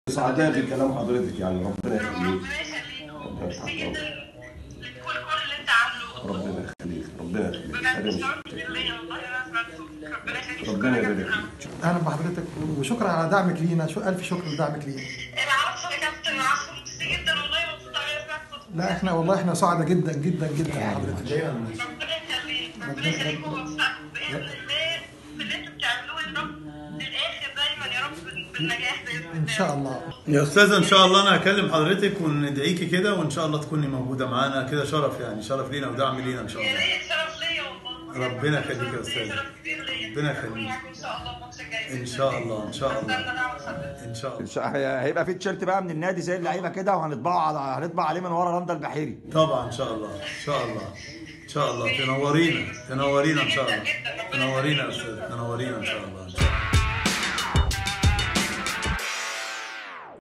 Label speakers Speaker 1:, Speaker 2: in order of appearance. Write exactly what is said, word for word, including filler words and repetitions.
Speaker 1: سعداء بكلام حضرتك، يعني ربنا يخليك.
Speaker 2: ربنا يخليك
Speaker 1: ربنا
Speaker 2: وميرسي
Speaker 1: يفتح
Speaker 2: جدا
Speaker 1: عليك.
Speaker 2: لكل كل اللي انت عامله.
Speaker 1: ربنا يخليك، ربنا يخليك،
Speaker 2: بجد
Speaker 1: حاجه
Speaker 2: شعور كبير ليا والله انا سمعته. ربنا يخليك،
Speaker 1: ربنا
Speaker 2: شكرا
Speaker 1: يبارك
Speaker 2: جدا.
Speaker 1: فيك.
Speaker 3: اهلا بحضرتك وشكرا على دعمك لينا، شو الف شكر لدعمك لينا.
Speaker 2: العفو يا كابتن، العفو، ميرسي جدا والله، مبسوطه قوي اسمع صوتك.
Speaker 3: لا احنا والله احنا سعداء جدا جدا جدا بحضرتك.
Speaker 2: ربنا يخليك، ربنا يخليك ويوفقك باذن الله في اللي انتوا بتعملوه يا رب للاخر دايما يا رب بالنجاح باذن الله.
Speaker 3: ان شاء الله
Speaker 4: يا استاذه، ان شاء الله انا هكلم حضرتك وندعيكي كده، وان شاء الله تكوني موجوده معانا كده. شرف يعني، شرف لينا ودعم لينا ان شاء
Speaker 2: يا
Speaker 4: الله.
Speaker 2: ريت، شرف ليا والله.
Speaker 4: ربنا يخليك يا استاذه.
Speaker 2: شرف كبير ليا.
Speaker 4: ربنا يخليك.
Speaker 2: هكون معاكم ان شاء الله الماتش الجاي.
Speaker 4: ان شاء الله ان شاء الله
Speaker 2: استنى دعوه حضرتك.
Speaker 4: ان شاء
Speaker 5: إن
Speaker 4: الله.
Speaker 5: شاء- هي- هيبقى في تيشيرت بقى من النادي زي اللعيبه كده، وهنطبعه على هنطبع عليه من ورا رندا البحيري.
Speaker 4: طبعا ان شاء الله ان شاء الله ان شاء الله. تنورينا تنورينا ان شاء الله. تنورينا يا استاذه، تنورينا ان شاء الله.